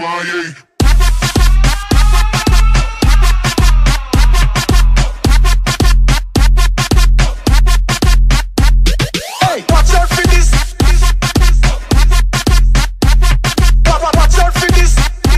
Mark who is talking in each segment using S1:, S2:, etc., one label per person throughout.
S1: MIA.
S2: Watch out for this. Watch out for this.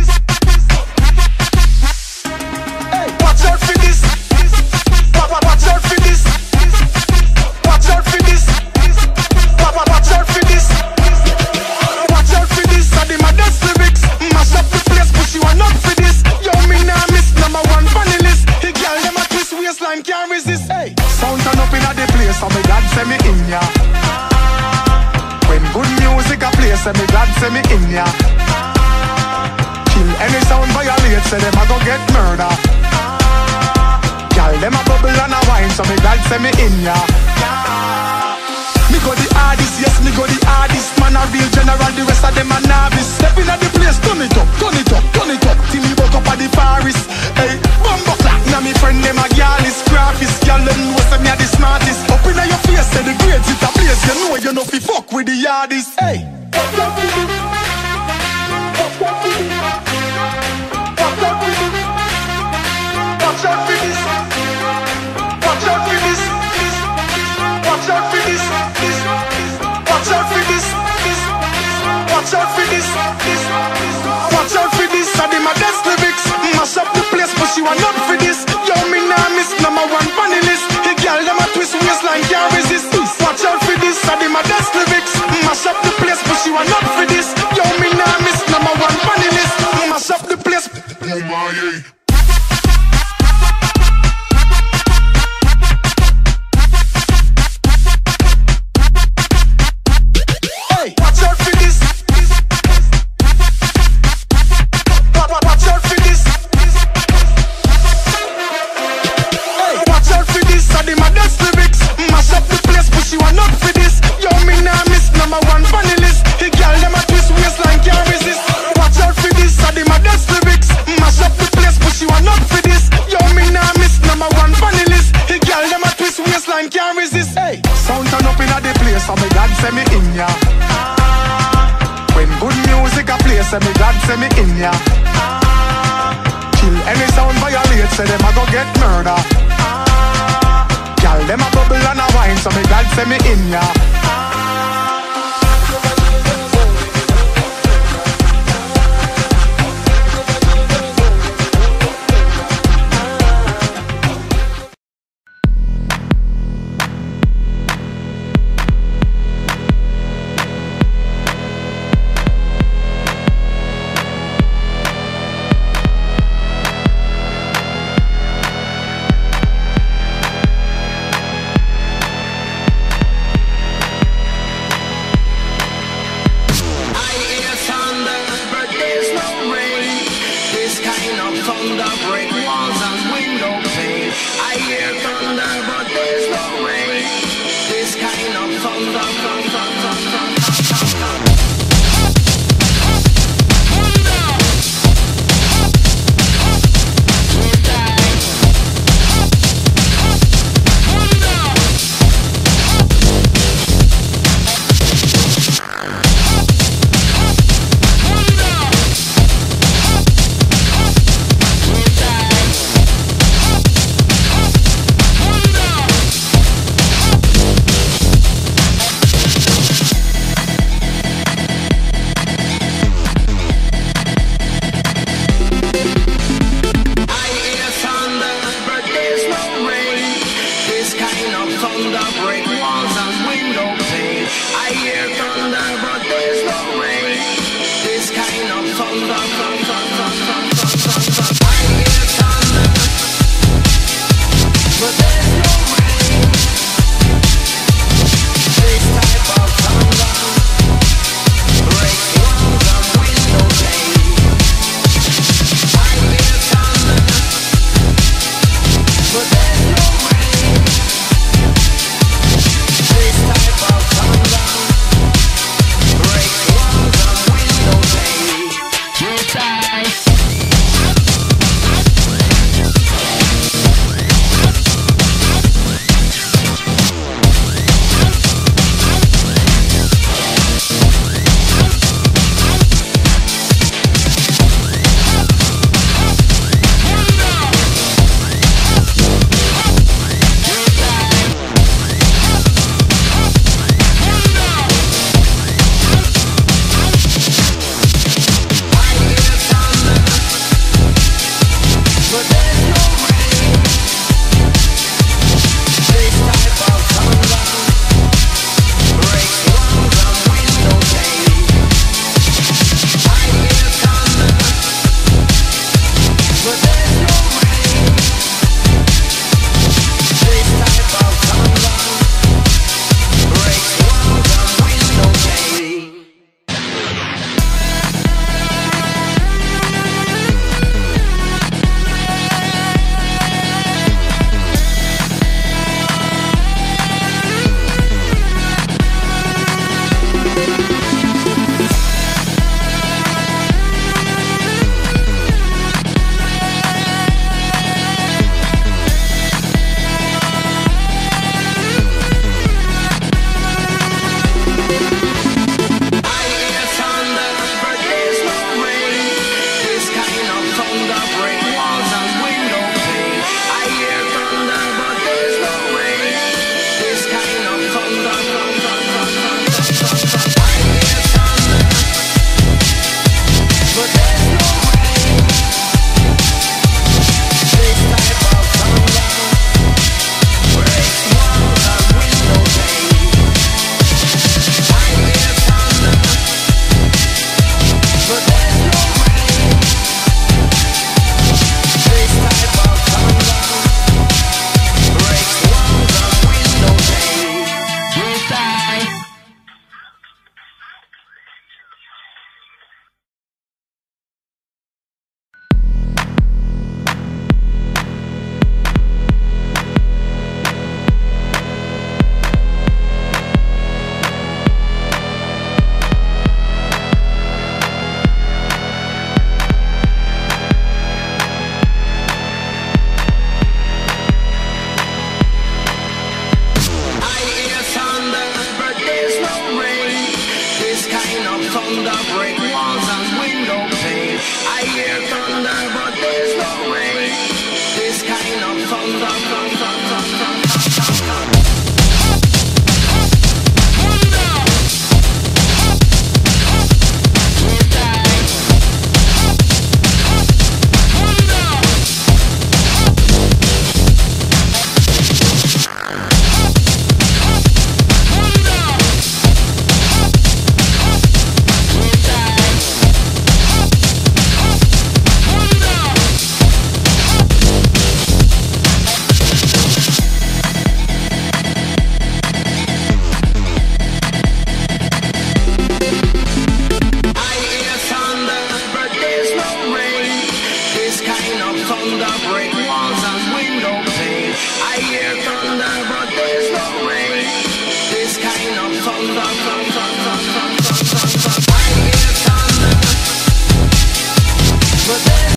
S2: Watch out for this. Watch out for this. Watch out for this. Watch out for this. Watch out for this. I did my dance lyrics. Mash up the place, but you are not for this. Yo, me nah miss #1 funny list. He girl them a twist waistline can't resist. Sound turn up inna the place, so me God send me in ya. When good music a play, say me God say me in ya. Kill any sound violate, say them a go get murder. Girl, them a bubble and a wine, so me God say me in ya. Me go the hardest, yes, me go the hardest. Man a real general, the rest of them a novice. Step inna the place, turn it up, turn it up, turn it up. Till me woke up at the forest. Hey, bumbo clap, now me friend them a gyalis, graphist. Girl, them know say me a the smartest. Up inna your face, say the grades it a place. You know you know fi fuck with the hardest. Hey. Watch out for this. Watch out for this. Watch out for this. Watch out for this. Watch out for this. Watch out for this. Watch out for this. Watch out for this. Watch out for this. I did my dance lyrics. Mash up the place, but she want not for this. Yo, me nah miss #1 funny list. The girl them a twist waistline can't resist. Watch out for this. I did my dance lyrics. Mash up the place, but she want not for this. Yo, me nah miss #1 funny list. Mash up the place.
S1: MIA.
S2: Watch out for this. Watch out for this. Watch out for this. I did my dance lyrics. Mash up the place, but she want not for this. Yo, me nah miss #1 funny list. The girl them a twist waistline can't resist. Watch out for this. I did my dance lyrics. Mash up the place, but she want not for this. Yo, me nah miss #1 funny list. The girl them a twist waistline can't resist. Sound turn up inna the place, so me God say me in ya. When good music a play, say me God say me in ya. Kill any sound violate, say them a go get murder. Girl, them a bubble and a wine, so me God say me in ya.
S3: Thunder break walls and window pane. I hear thunder, but there's no rain.